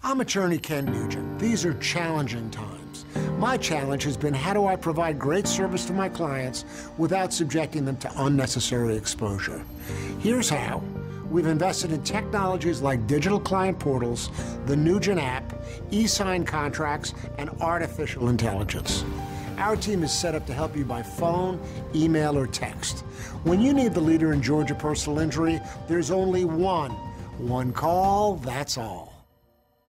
I'm attorney Ken Nugent. These are challenging times. My challenge has been, how do I provide great service to my clients without subjecting them to unnecessary exposure? Here's how. We've invested in technologies like digital client portals, the Nugent app, e-sign contracts, and artificial intelligence. Our team is set up to help you by phone, email, or text. When you need the leader in Georgia personal injury, there's only one. One call, that's all.